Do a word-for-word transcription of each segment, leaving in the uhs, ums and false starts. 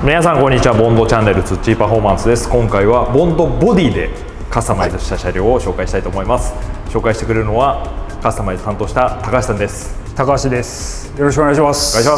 皆さんこんにちは。ボンドチャンネルツッチーパフォーマンスです。今回はボンドボディでカスタマイズした車両を紹介したいと思います。紹介してくれるのはカスタマイズ担当した高橋さんです。 高橋です。よろしくお願いします。 お願いします。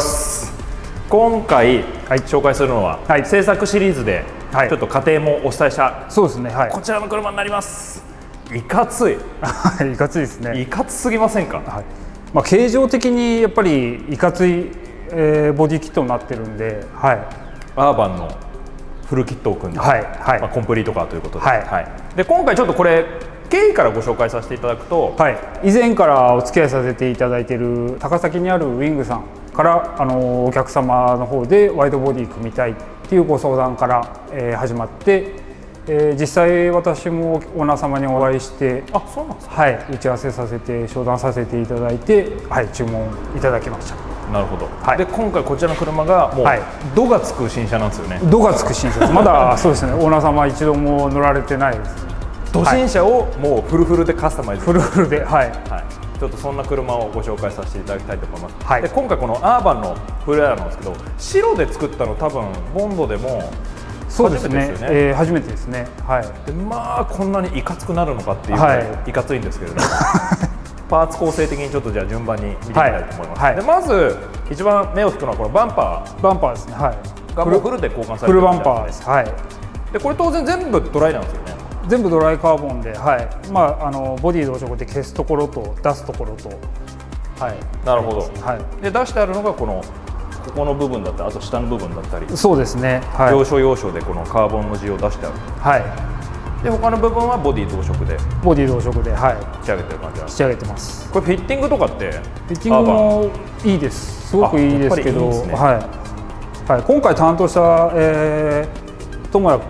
今回、はい、紹介するのは、はい、制作シリーズでちょっと過程もお伝えした、はい、そうですね、はい、こちらの車になります。いかついいかついですね。 いかつすぎませんか。 はい、まあ、形状的にやっぱりいかつい、えー、ボディキットになってるんで、はい、 アーバンのフルキットを組んで、はいはい、まあ、コンプリートカーということで、はいはい、で今回ちょっとこれ経緯からご紹介させていただくと、はい、 以前からお付き合いさせていただいている高崎にあるウィングさんからあのお客様の方でワイドボディ組みたいっていうご相談から、えー、始まって、えー、実際私もオーナー様にお会いして、あ、そうなんですか、はい、打ち合わせさせて商談させていただいて、はい、注文いただきました。 なるほど、はい、で今回こちらの車がもう、はい、ドがつく新車なんですよね。 ドがつく新車です。まだそうですね、オーナー様一度も乗られてないです。 ド新車をもうフルフルでカスタマイズ、 フルフルで、はい、はい、 ちょっとそんな車をご紹介させていただきたいと思います。はい、で今回このアーバンのフルエアなんですけど、白で作ったの多分ボンドでもそうですね、えー、初めてですね。はい、 でまあこんなにいかつくなるのかっていうぐらいいかついんですけれども、パーツ構成的にちょっとじゃあ順番に見ていきたいと思います。はいはい、でまず一番目を引くのはこのバンパー。 バンパーですね。はい。 がもうフルで交換されてるフルバンパーです。はい。でこれ当然全部ドライなんですよね。 全部ドライカーボンで、はい。まああのボディ同色で消すところと出すところと、はい。なるほど。はい。で出してあるのがこのここの部分だったり、あと下の部分だったり。そうですね。はい。要所要所でこのカーボンの字を出してある。はい。で他の部分はボディ同色でボディ同色で、はい、 仕上げてる感じなんです。 仕上げてます。 これフィッティングとかってフィッティングもいいです。すごくいいですけど、いいですね、はい、はい、今回担当した、えー、友也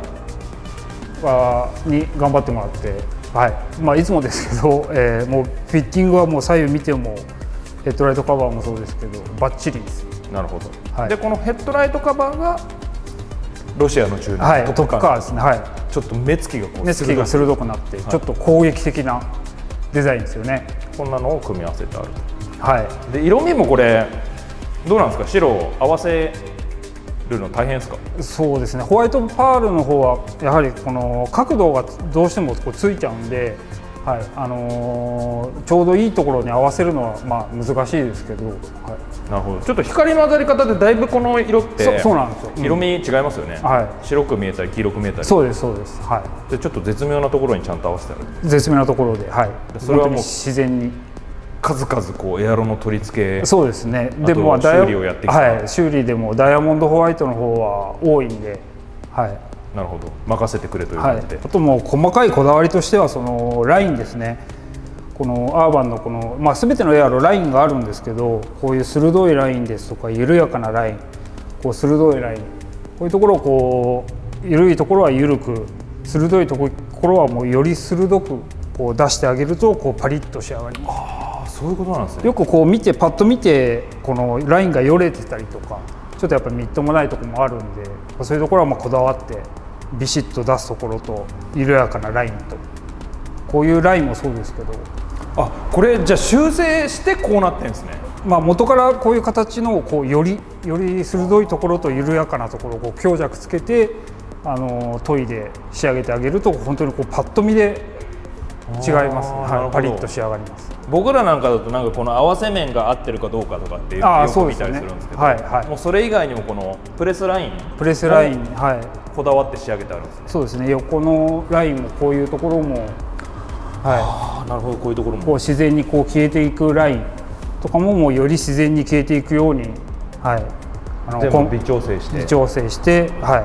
に頑張ってもらって、はい、まあいつもですけど、えー、もうフィッティングはもう左右見てもヘッドライトカバーもそうですけどバッチリです。 なるほど。はい、でこのヘッドライトカバーがロシアの中年、 はい、トップカーですね。はい。 ちょっと目つきがこう目つきが鋭くなって、はい、ちょっと攻撃的なデザインですよね。 こんなのを組み合わせてある。はい。で色味もこれどうなんですか。白を合わせるの大変ですか。 そうですね。ホワイトパールの方はやはりこの角度がどうしてもこうついちゃうんで、はい、あのー、ちょうどいいところに合わせるのはまあ難しいですけど。はい。なるほど。ちょっと光の当たり方でだいぶこの色ってそ、そうなんですよ。 色味違いますよね。うん、はい。白く見えたり黄色く見えたり。 そうですそうです。はい。 でちょっと絶妙なところにちゃんと合わせてある。 絶妙なところで、はい。それはもう自然に数々こうエアロの取り付け。 そうですね。でも修理をやってきた。 はい。修理でもダイヤモンドホワイトの方は多いんで、はい。 なるほど。任せてくれという感じで。はい、 あともう細かいこだわりとしてはそのラインですね。このアーバンのこの、まあ、全てのエアロラインがあるんですけど、こういう鋭いラインですとか緩やかなライン、こう鋭いライン、こういうところをこう緩いところは緩く、鋭いところはもうより鋭くこう出してあげるとこうパリッと仕上がります。 ああ、そういうことなんですね。 よくこう見てパッと見てこのラインがよれてたりとか、ちょっとやっぱりみっともないところもあるんで、そういうところはもうこだわってビシッと出すところと緩やかなラインと、こういうラインもそうですけど。 あ、これじゃあ修正してこうなってるんですね。 まあ元からこういう形のこうよりより鋭いところと緩やかなところをこう強弱つけてあの研いで仕上げてあげると本当にこうパッと見で違います、はい、パリッと仕上がります。 僕らなんかだとなんかこの合わせ面が合ってるかどうかとかっていうのをよく見たりするんですけど、はいはい、もうそれ以外にもこのプレスラインプレスライン、はい、 こだわって仕上げてあるんですね。 そうですね。横のラインもこういうところも。 はい、なるほど。こういうところもこう自然にこう消えていくラインとかももうより自然に消えていくように、はい、 あの全部微調整して微調整して、はい、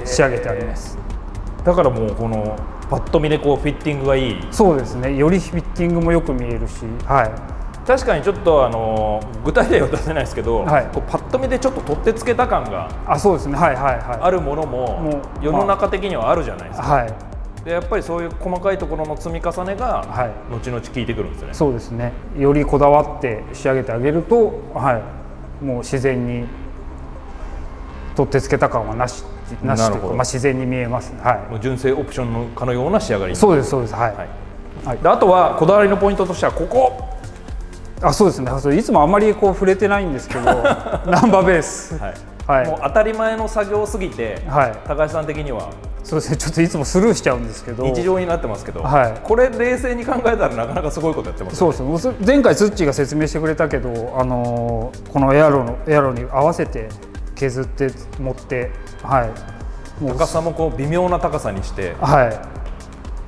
仕上げてあります。 だからもうこのパッと見でこうフィッティングがいい。 そうですね。よりフィッティングもよく見えるし、はい、 確かにちょっとあの具体例は出せないですけど、はい、こうパッと見でちょっと取ってつけた感があ、そうですね。はいはいはい。 あるものも世の中的にはあるじゃないですか。はい。でやっぱりそういう細かいところの積み重ねが後々効いてくるんですよね。 そうですね。よりこだわって仕上げてあげると、はい、もう自然に取ってつけた感はなしなしというか、まあ自然に見えますね。はい。 もう純正オプションのかのような仕上がり。 そうですそうです。はい。 はい、であとはこだわりのポイントとしてはここ。 あ、そうですね。いつもあまりこう触れてないんですけどナンバーベース。はい。 はい、もう当たり前の作業すぎて、はい、高橋さん的にはそうですね、ちょっといつもスルーしちゃうんですけど、 日常になってますけど、はい、これ冷静に考えたらなかなかすごいことやってますよね。 そうですね、前回ツッチーが説明してくれたけど、あのー、このエアロのエアロに合わせて削って持って、はい、 もう高さもこう微妙な高さにして、 はい、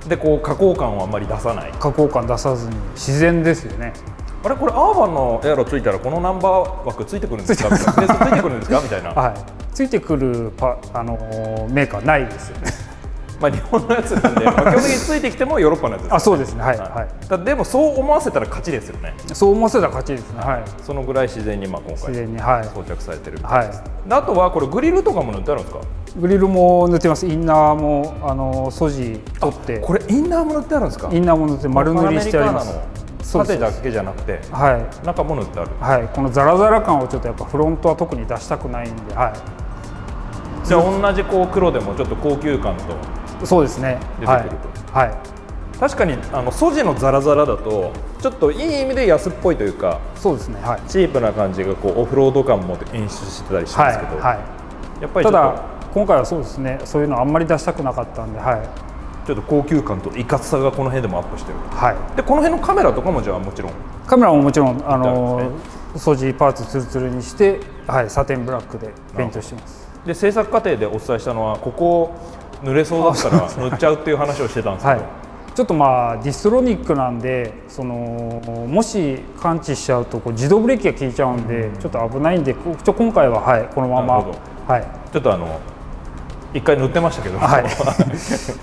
でこう加工感をあんまり出さない、 加工感出さずに自然ですよね。 あれこれアーバンのエアロついたらこのナンバー枠ついてくるんですかみたいな、ついてくるんですかみたいな、 はい、ついてくるパ、あのー、メーカーないですよね。 まあ日本のやつなんで、まあ、基本的についてきてもヨーロッパのやつです、ね、 あ、そうですね、はい、はい、 だでもそう思わせたら勝ちですよね。 そう思わせたら勝ちですね、はい、 そのぐらい自然にまあ今回自然に、はい、 装着されてるみたいです、はい、あとはこれグリルとかも塗ってあるんですか？ グリルも塗ってます。インナーもあの素地取って、 これインナーも塗ってあるんですか？ インナーも塗って丸塗りしてあります。 縦だけじゃなくて、はい、中も塗ってある。 はい、このザラザラ感をちょっとやっぱフロントは特に出したくないんで、はい。 じゃあ同じこう黒でもちょっと高級感とそうですね。 出てくると。はい。はい、確かにあの素地のザラザラだとちょっといい意味で安っぽいというか、 そうですね。はい。 チープな感じがこうオフロード感も演出してたりしますけど、はい。はい、やっぱりただ今回はそうですね。そういうのあんまり出したくなかったんで、はい。 ちょっと高級感といかつさがこの辺でもアップしてる。 はい。 でこの辺のカメラとかもじゃあもちろん。 カメラももちろんあの素地パーツツルツルにして、はい、サテンブラックでペイントしてます。 で制作過程でお伝えしたのはここ濡れそうだったら塗っちゃうっていう話をしてたんですけど、はい、 ちょっとまあディストロニックなんでそのもし感知しちゃうとこう自動ブレーキが効いちゃうんで、うん、ちょっと危ないんでちょ今回は、はい、このまま、はい、 ちょっとあの一回塗ってましたけど、はい、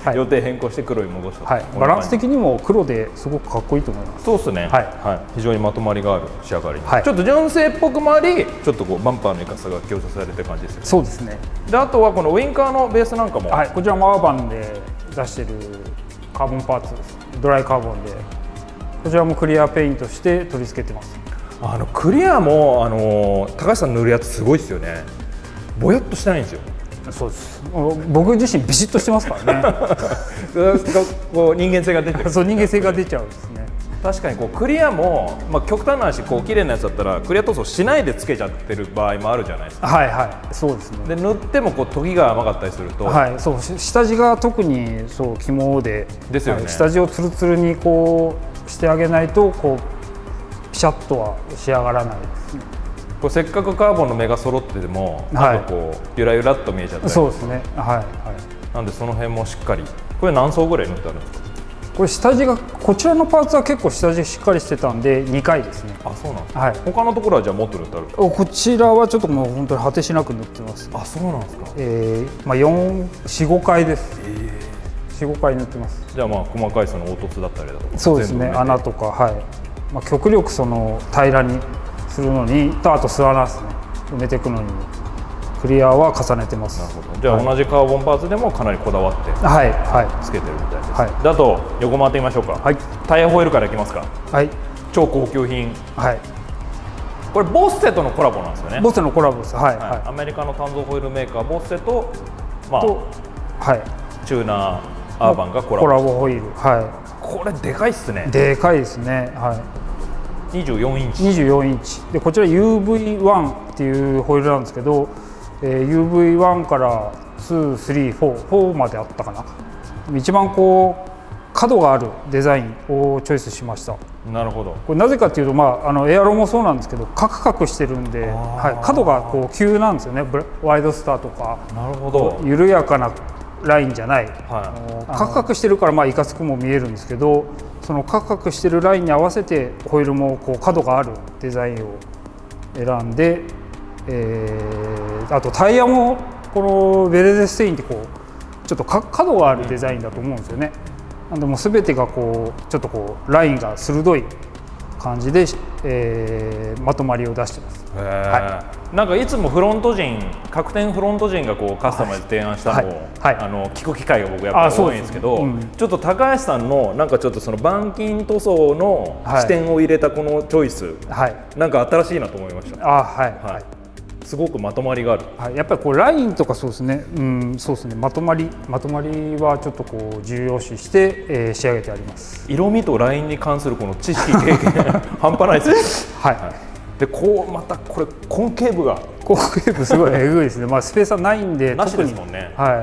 予定変更して黒に戻した、 はい、バランス的にも黒ですごくかっこいいと思います。 そうですね、はいはい、非常にまとまりがある仕上がり、はい、ちょっと純正っぽくもありちょっとこうバンパーのいかさが強調されてる感じですよね。 そうですね。 であとはこのウインカーのベースなんかも、 はい、こちらもアーバンで出してるカーボンパーツです。ドライカーボンでこちらもクリアペイントして取り付けてます。 あのクリアもあの高橋さん塗るやつすごいですよね。ぼやっとしてないんですよ。 そうです。僕自身ビシッとしてますからね。 こう人間性が出てる。 そう人間性が出ちゃうんですね。 確かにこうクリアも、まあ、極端な話こう綺麗なやつだったらクリア塗装しないでつけちゃってる場合もあるじゃないですか。 はいはい。そうですね。 で塗ってもこう研ぎが甘かったりすると、 はい。そう下地が特にそう肝でですよね。 はい、下地をツルツルにこうしてあげないとこうピシャッとは仕上がらないですね。 こうせっかくカーボンの目が揃ってても、はい、なんかこうゆらゆらっと見えちゃったり。 そうですね。はいはい。 なんでその辺もしっかり。これ何層ぐらい塗ってあるんですか？ これ下地がこちらのパーツは結構下地しっかりしてたんでにかいですね。 あ、そうなんですか。 はい。 他のところはじゃあもっと塗ってある。 こちらはちょっともう本当に果てしなく塗ってます。 あ、そうなんですか。 ええ、まあ四四五回です。ええ。四五回塗ってます。 じゃあまあ細かいその凹凸だったりだとか。 そうですね。穴とかはい。まあ極力その平らにするのにとあと巣穴ですね。埋めていくのにクリアは重ねてます。 なるほど。じゃあ同じカーボンパーツでもかなりこだわってはいはいつけてるみたいです。はい。であと横回ってみましょうか。はい。タイヤホイールからいきますか。はい。超高級品。はい。これボッセとのコラボなんですよね。 ボッセのコラボです。はい。はい。 アメリカの単造ホイールメーカーボッセとまあはい。 チューナーアーバンがコラボ。 コラボホイール。はい。 これでかいっすね。 でかいですね。はい。 にじゅうよんインチ。 にじゅうよんインチでこちら ユーブイワン っていうホイールなんですけど、えー、ユーブイワン からに、さん、よん、よんまであったかな。一番こう角があるデザインをチョイスしました。 なるほど。 これなぜかというと、まあ、あのエアロもそうなんですけどカクカクしてるんで、はい、角がこう急なんですよね。ワイドスターとかなるほど緩やかなラインじゃない、はい、カクカクしてるからまあいかつくも見えるんですけど、そのカクカクしてるラインに合わせてホイールもこう角があるデザインを選んで、えー、あとタイヤもこのベレゼステインってこうちょっと角があるデザインだと思うんですよね。なんでもう全てがこうちょっとこうラインが鋭い感じで、えー、まとまりを出してます。 はい、なんかいつもフロント陣角点フロント陣がこうカスタマイズ提案したのを、はいはい、あの聞く機会が僕やっぱり多いんですけど、うん、ちょっと高橋さんのなんかちょっとその板金塗装の視点を入れたこのチョイス、はい、なんか新しいなと思いました。あ、はい、はいはい、すごくまとまりがある、 はい、やっぱりこうラインとかそうですね、うん、そうですね、まとまりまとまりはちょっとこう重要視して、えー、仕上げてあります。 色味とラインに関するこの知識経験半端ないですよね。はい、はい、でこうまたこれ根茎部が後ケープすごいえぐいですね。まあスペーサーないんでなしですもんね。 はい。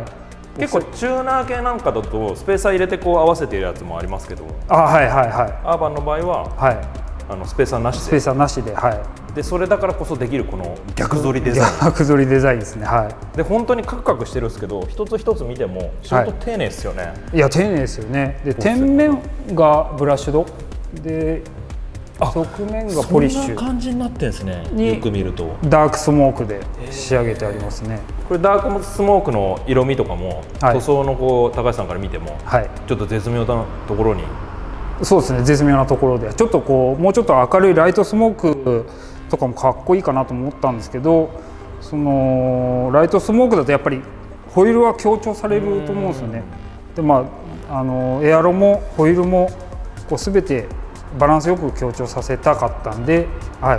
結構チューナー系なんかだとスペーサー入れてこう合わせているやつもありますけど、 あ、はいはいはい。 アーバンの場合は、はい、あのスペーサーなしで。 スペーサーなしで、はい。 でそれだからこそできるこの逆反りデザイン。 逆反りデザインですね。はい。 で本当にカクカクしてるんですけど、一つ一つ見ても仕事丁寧ですよね。はい、 いや丁寧ですよね。で天面がブラッシュドで。側面がポリッシュ。 そんな感じになってんですね。よく見るとダークスモークで仕上げてありますね。 これダークスモークの色味とかも、はい、塗装のこう高橋さんから見ても、はい、ちょっと絶妙なところに。 そうですね、絶妙なところでちょっとこうもうちょっと明るいライトスモークとかもかっこいいかなと思ったんですけど、そのライトスモークだとやっぱりホイールは強調されると思うんですよね。でまああのエアロもホイールもこう全てバランスよく強調させたかったんで、はい、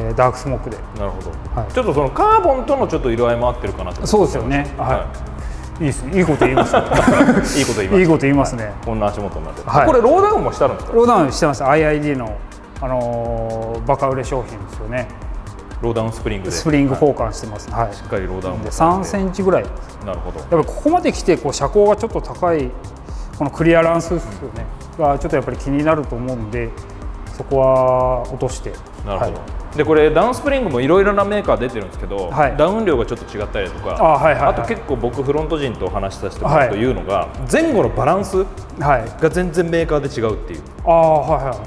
ダークスモークで。 なるほど、はい、ちょっとそのカーボンとのちょっと色合いも合ってるかなと。 そうですよね、はい、はい、いいですね、いいこと言いますねいいこと言います、 いいこと言いますね、はい、 こんな足元になってる、はい、これローダウンもしてあるんですか？ ローダウンしてます。 アイアイディー の、あのー、バカ売れ商品ですよね。 ローダウンスプリングでスプリング交換してます、はい、 しっかりローダウンでさんセンチぐらい。 なるほど。 やっぱりここまで来てこう車高がちょっと高いこのクリアランスですよね、うん、がちょっとやっぱり気になると思うんで、そこは落として。 なるほど、はい、でこれダウンスプリングもいろいろなメーカー出てるんですけど、はい、ダウン量がちょっと違ったりとか、 あ,、はいはいはい、あと結構僕フロント陣とお話しさせてもらうというのが、はい、前後のバランスが全然メーカーで違うっていう。あ、はいはい、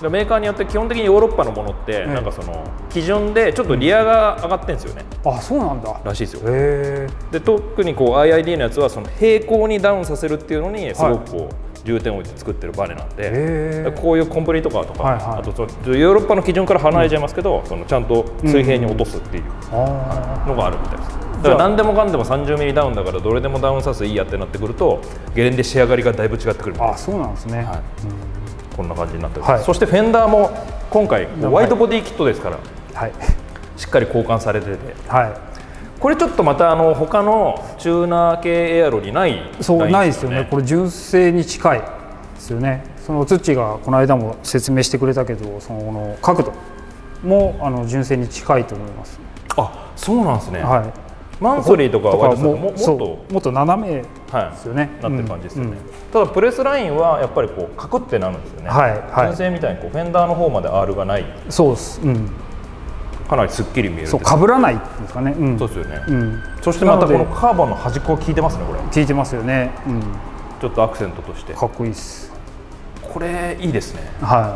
メーカーによって基本的にヨーロッパのものってなんかその基準でちょっとリアが上がってるんですよね。 あ、そうなんだ。 らしいですよ。へー。で特にこう アイアイディー のやつはその平行にダウンさせるっていうのにすごくこう、はい、重点を置いて作ってるバネなんで、こういうコンプリートカーとか、はいはい、あとそのヨーロッパの基準から離れちゃいますけど、うん、そのちゃんと水平に落とすっていうのがあるみたいです。だから何でもかんでも さんじゅうミリ ダウンだからどれでもダウンさせいいやってなってくるとゲレンデ仕上がりがだいぶ違ってくるみたいな。 あ、そうなんですね、はい、うん、 こんな感じになってます、はい、そしてフェンダーも今回ワイドボディキットですから、はい、しっかり交換されてて、はい、これちょっとまたあの他のチューナー系エアロにないラインですよね。そうないですよね。これ純正に近いですよね。その土がこの間も説明してくれたけど、その角度もあの純正に近いと思います。あ、そうなんですね。はい。マンソリーとかはももっともっと斜めですよね。 はい、なってる感じですよね。うん、ただプレスラインはやっぱりこうカクってなるんですよね。はい。はい、純正みたいにこうフェンダーの方まで アール がない。そうです。うん。かなりすっきり見える。そう、被らないですかね。うん、そうですよね。うん。そしてまたこのカーボンの端っこ効いてますね、これ。効いてますよね。うん。ちょっとアクセントとしてかっこいいです。これいいですね。はい。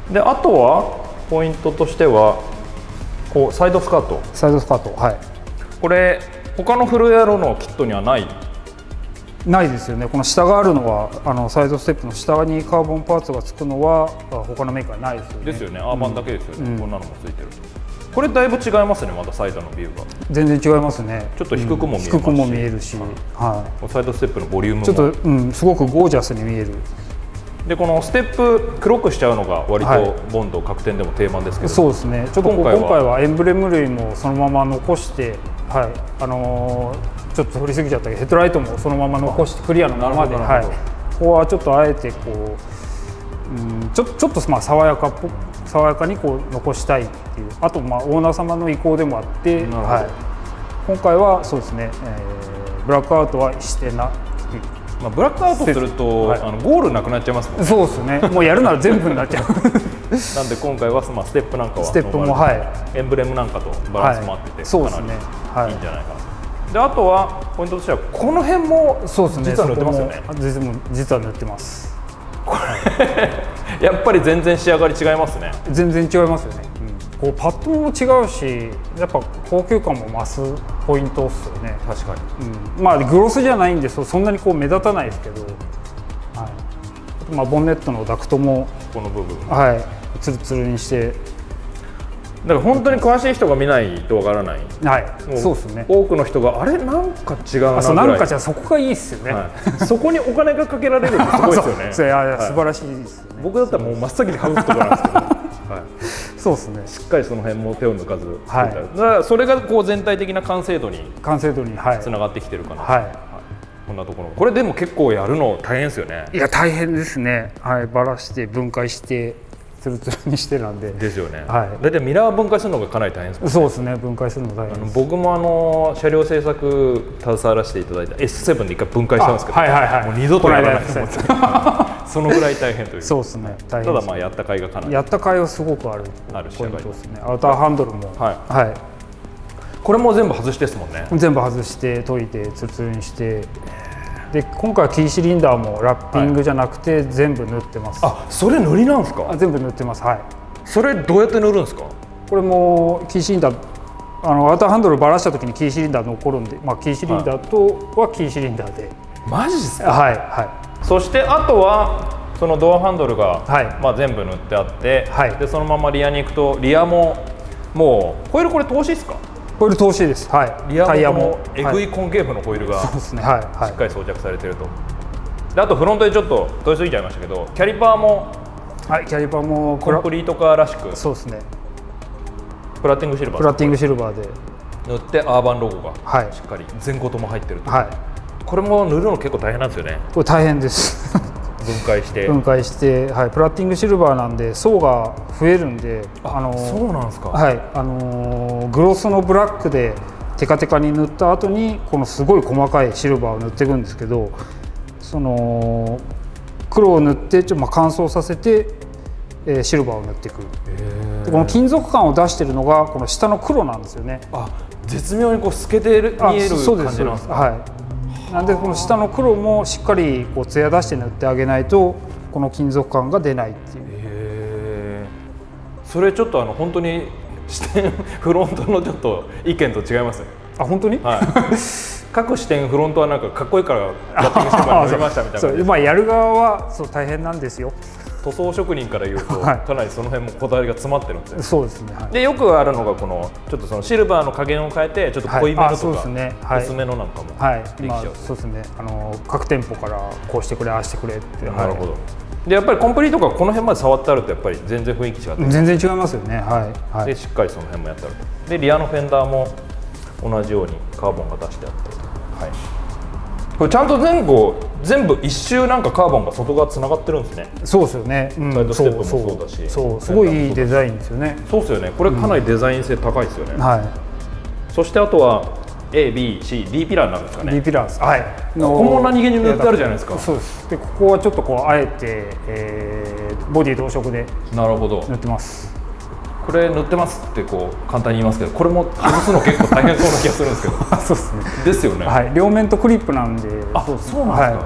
であとはポイントとしてはこうサイドスカート。サイドスカート、はい。これ他のフルエアロのキットにはないないですよね。この下があるのはあのサイドステップの下にカーボンパーツがつくのは他のメーカーないですよね。ですよね。アーバンだけですよね、うん、こんなのもついてると。これだいぶ違いますね。またサイドのビューが全然違いますね。ちょっと低くも見えますし、うん、低くも見えるし、はい、サイドステップのボリュームもちょっと、うん、すごくゴージャスに見える。でこのステップ黒くしちゃうのが割とボンド角点でも定番ですけど、はい、そうですね。ちょっと今回は今回はエンブレム類もそのまま残して、はい、あのー、ちょっと取りすぎちゃったけどヘッドライトもそのまま残してクリアのままで、はい、ここはちょっとあえてこう、うん、ちょちょっとまあ爽やかっぽ爽やかにこう残したいっていう、あとまあオーナー様の意向でもあって、はい、今回はそうですね、えー、ブラックアウトはしてな。まあブラックアウトすると、はい、あのゴールなくなっちゃいますもんね。そうですね。もうやるなら全部になっちゃう。なんで今回はまあステップなんかはステップも、はい、エンブレムなんかとバランスもあってて、はい、そうですね、はい、いいんじゃないかな。であとはポイントとしてはこの辺もそうですね。実は塗ってますよね。実は実は塗ってます。これやっぱり全然仕上がり違いますね。全然違いますよね。うん、こうパッドも違うし、やっぱ高級感も増すポイントですよね。確かに。うん、まあグロスじゃないんでそんなにこう目立たないですけど、はい、まあボンネットのダクトもこの部分、はい、ツルツルにして。だから本当に詳しい人が見ないとわからない。はい。そうですね。多くの人があれなんか違うなぐらい。そうなんかじゃそこがいいですよね。はい、そこにお金がかけられるってすごいですよね。そういやいや素晴らしいですよね。僕だったらもう真っ先に外すところなんですけど。はい。そうですね。しっかりその辺も手を抜かず。はい。だからそれがこう全体的な完成度に完成度につながってきてるかな。はい。こんなところ。これでも結構やるの大変ですよね。いや大変ですね。はい。ばらして分解して。 ツルツルにしてなんで。 ですよね。はい。だいたいミラー分解するのがかなり大変ですもんね。 そうですね。分解するの大変です。 僕もあの車両製作携わらせていただいた エスセブン で一回分解したんですけど、 はいはいはい、 もう二度とやらないと思ってそのぐらい大変という。 そうですね。 大変。ただまあやった甲斐がかなり。 やった甲斐はすごくある。 ある仕上がりですね。アウターハンドルも。はい。はい。 これも全部外してですもんね。 全部外して研いてツルツルにして。で今回はキーシリンダーもラッピングじゃなくて全部塗ってます。 はい、あ、それ塗りなんですか？ あ、全部塗ってます。はい。 それどうやって塗るんですか？ これもキーシリンダー、あのアウターハンドルばらした時にキーシリンダー残るんで、まあキーシリンダーとはキーシリンダーで。 マジですか？ はいはい。 そしてあとはそのドアハンドルが、はい、まあ全部塗ってあって、はい、でそのままリアに行くとリアももうホイールこれ通しですか？ ホイール通しです。はい。 リアもえぐいコンケーブのホイールがしっかり装着されていると。であとフロントでちょっと通しすぎちゃいましたけど、キャリパーもはいキャリパーもコンプリートカーらしくそうですね。 プラッティングシルバープラッティングシルバーで塗ってアーバンロゴがしっかり前後とも入ってると。はい。これも塗るの結構大変なんですよね。 これ大変です。 分解して分解して、はい、プラッティングシルバーなんで層が増えるんで、 あのそうなんですか。 はい、あのグロスのブラックでテカテカに塗った後にこのすごい細かいシルバーを塗っていくんですけど、その黒を塗ってちょっとまあ乾燥させて、えー、シルバーを塗っていく。でこの金属感を出しているのがこの下の黒なんですよね。 あ、絶妙にこう透けて見える感じなんですか。 はい。なんでこの下の黒もしっかりこう艶出して塗ってあげないとこの金属感が出ないっていう。 へー。それちょっとあの本当に視点フロントのちょっと意見と違いますね。 あ、本当に？ はい。各視点フロントはなんかかっこいいからやってみしてもらいましたみたいな。 そう、まあやる側はそう大変なんですよ。 塗装職人から言うと、はい、かなりその辺もこだわりが詰まってるんですよ。 そうですね。はい、 でよくあるのがこのちょっとそのシルバーの加減を変えてちょっと濃いめのとか、はいねはい、薄めのなんかもはい、まあ、そうですね。あの各店舗からこうしてくれああしてくれって。 なるほど。はい、でやっぱりコンプリートとかこの辺まで触ってあるとやっぱり全然雰囲気違って全然違いますよね。はい。はい、 でしっかりその辺もやってあると。でリアのフェンダーも同じようにカーボンが出してあって、はい。これちゃんと前後全部一周なんかカーボンが外側つながってるんですね。 そうですよね。 うん、サイドステップもそうだし、 そうすごいいいデザインですよね。 そうですよね。これかなりデザイン性高いですよね。 うん、はい。 そしてあとは エー、ビー、シー、ディー ピラーなんですかね。 ディー ピラーです。はい。 ここも何気に塗ってあるじゃないですか。 そうです。でここはちょっとこうあえて、えー、ボディ同色でなるほど塗ってます。 これ塗ってますってこう簡単に言いますけど、これも外すの結構大変そうな気がするんですけど。 そうですね。 ですよね。 はい。両面とクリップなんで。 あ、そうですね。そうなんですか。はい、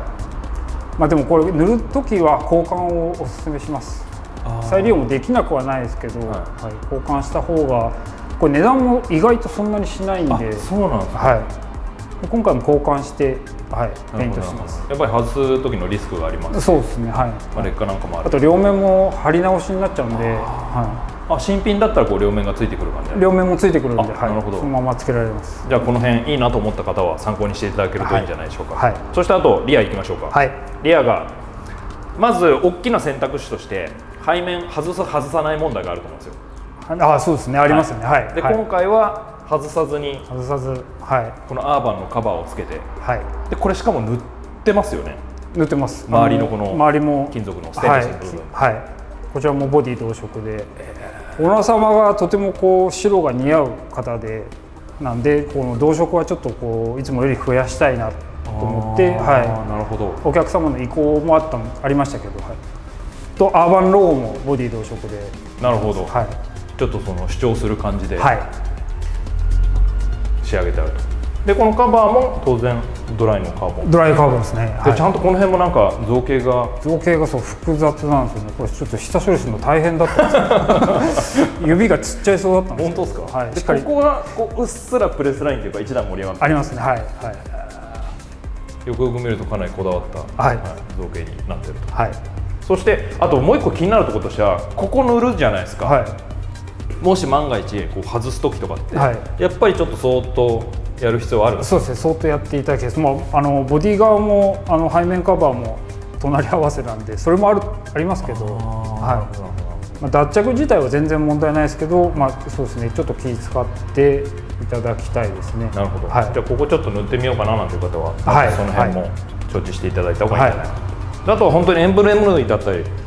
まあでもこれ塗るときは交換をお勧めします。再利用もできなくはないですけど、はいはい、交換した方がこれ値段も意外とそんなにしないんで。 そうなんですか。 はい。今回も交換して、はい、ペイントしてます。 やっぱり外す時のリスクがあります。 そうですね。はい。 まあ劣化なんかもある。 あと両面も貼り直しになっちゃうんで、はい。 あ、新品だったらこう両面がついてくる感じ。 両面もついてくるんで、はい、 なるほど。 そのままつけられます。 じゃあこの辺いいなと思った方は参考にしていただけるといいんじゃないでしょうか。 はい。 そしてあとリア行きましょうか。 はい。 リアがまず大きな選択肢として背面外す外さない問題があると思うんですよ。 ああ、そうですね。ありますね。はい。 で、はい、今回は外さずに外さず、はい。 このアーバンのカバーをつけて、 はい。 でこれしかも塗ってますよね。 塗ってます。 周りのこの周りも金属のステンレスの部分。 はい。はい、こちらもボディ同色で、オーナー様がとてもこう白が似合う方で、なんでこの同色はちょっとこういつもより増やしたいなと思って、はい。 なるほど。 お客様の意向もあったありましたけど、はい。とアーバンロゴもボディ同色で。 なるほど。 はい。 ちょっとその主張する感じで、 はい。 仕上げてあると。でこのカバーも当然ドライのカーボン。 ドライカーボンですね。 でちゃんとこの辺もなんか造形が造形がそう複雑なんですよね。これちょっと下処理するの大変だったんですよ。指がつっちゃいそうだったんです。 本当ですか。 はい。 でここがこううっすらプレスラインというか一段盛り上がってありますね。はいはい。 よくよく見るとかなりこだわった、 はい、 造形になってると。 はい。 そしてあともう一個気になるところとしてはここ塗るじゃないですか。はい。もし万が一こう外す時とかって、はい、やっぱりちょっと相当やる必要はあるんですか。 そうですね。相当やっていただきます。もうあのボディ側もあの背面カバーも隣り合わせなんでそれもあるありますけど、はい。まあ、脱着自体は全然問題ないですけど、まあそうですね。ちょっと気使っていただきたいですね。 なるほど。 はい、 じゃあここちょっと塗ってみようかななんていう方は、はい、その辺も承知していただいた方がいいんじゃないかな。はい、あとは本当にエンブレム類だったり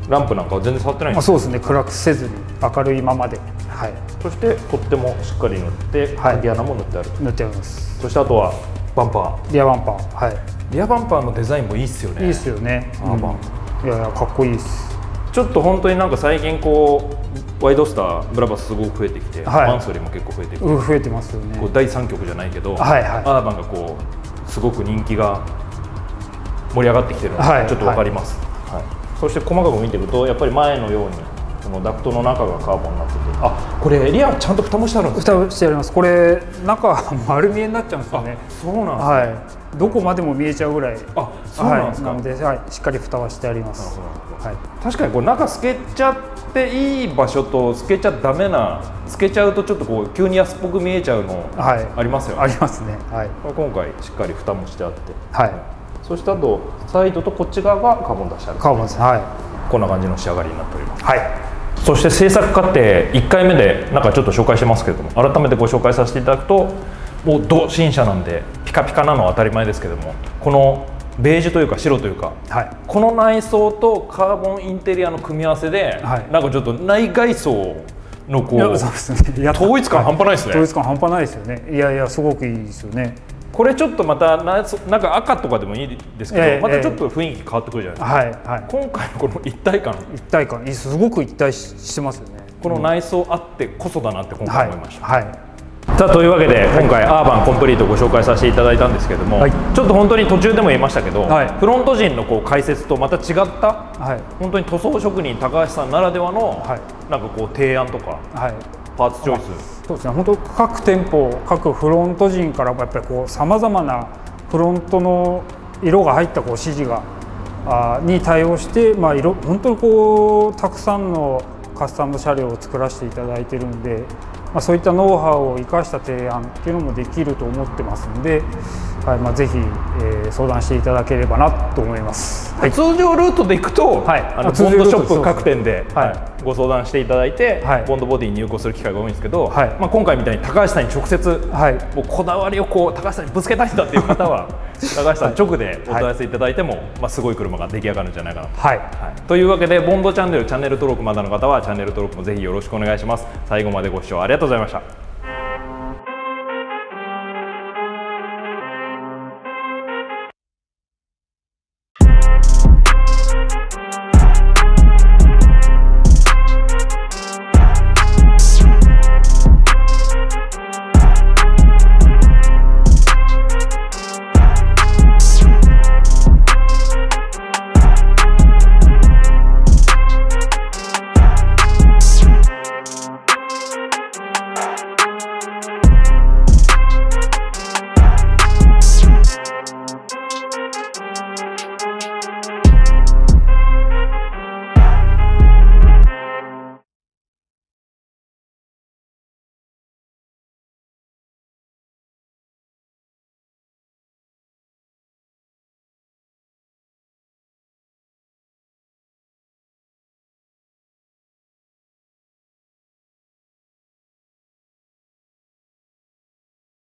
ランプなんかは全然触ってないんですか？そうですね、暗くせずに明るいままで、はい、 そして取っ手もしっかり塗って、 はい、 鍵穴も塗ってある。 塗ってあります。 そしてあとはバンパー、 リアバンパー、はい、 リアバンパーのデザインもいいっすよね。 いいっすよね、アーバン、うん、いやいやかっこいいです。 ちょっと本当になんか最近こうワイドスターブラバスすごく増えてきて、はい、マンスリーも結構増えてきて、 増えてますよね。 こうだいさん局じゃないけど、はいはい、アーバンがこうすごく人気が盛り上がってきてるのがちょっと分かります。はいはいはい、そして細かく見ていくとやっぱり前のようにこのダクトの中がカーボンになってて、あ、これリアちゃんと蓋もしてあるんですか？ 蓋してあります。これ中丸見えになっちゃうんですよね。 そうなんですね。 はい。どこまでも見えちゃうぐらい。 あ、そうなんですか。 はい、なので、はい、しっかり蓋はしてあります。 はい。確かにこれ中透けちゃっていい場所と透けちゃダメな、透けちゃうとちょっとこう急に安っぽく見えちゃうのありますよね。 はい、ありますね。はい。 今回しっかり蓋もしてあって。 はい。 そしてあとサイドとこっち側がカーボン出してある。 カーボンです。はい。 こんな感じの仕上がりになっております。 はい。 そして制作過程いっかいめでなんかちょっと紹介してますけれども、改めてご紹介させていただくと、もうど新車なんでピカピカなのは当たり前ですけども、このベージュというか白というか、はい、この内装とカーボンインテリアの組み合わせで、はい、なんかちょっと内外装のこう、そうですね、統一感半端ないですね。 統一感半端ないですよね。いやいやすごくいいですよね。 これちょっとまたなんか赤とかでもいいですけど、えー、またちょっと雰囲気変わってくるじゃないですか。はいはい、今回のこの一体感、 一体感すごく一体してますよね。 この内装あってこそだなって今回思いました。はいはい、さあというわけで今回アーバンコンプリートをご紹介させていただいたんですけれども、はい、ちょっと本当に途中でも言いましたけど、はい、フロント陣のこう解説とまた違った、はい、本当に塗装職人高橋さんならではの、はい、なんかこう提案とか、はい、パーツチョイス、 そうですね、本当各店舗各フロント陣からもやっぱりこうさまざまなフロントの色が入ったこう指示があに対応して、まあ、色本当にこうたくさんのカスタム車両を作らせていただいてるんで、まあ、そういったノウハウを生かした提案っていうのもできると思ってますんで、はい、まあぜひ、えー、相談していただければなと思います。 はい、通常ルートで行くと、はい、あのボンドショップ各店で、はい、ご相談していただいて、はい、ボンドボディに入庫する機会が多いんですけど、はい、まあ今回みたいに高橋さんに直接、はい、もうこだわりをこう高橋さんにぶつけたいんだっていう方は高橋さん直でお問い合わせいただいても、はい、まあすごい車が出来上がるんじゃないかなと。はい、はい、というわけでボンドチャンネルチャンネル登録まだの方はチャンネル登録もぜひよろしくお願いします。最後までご視聴ありがとうございました。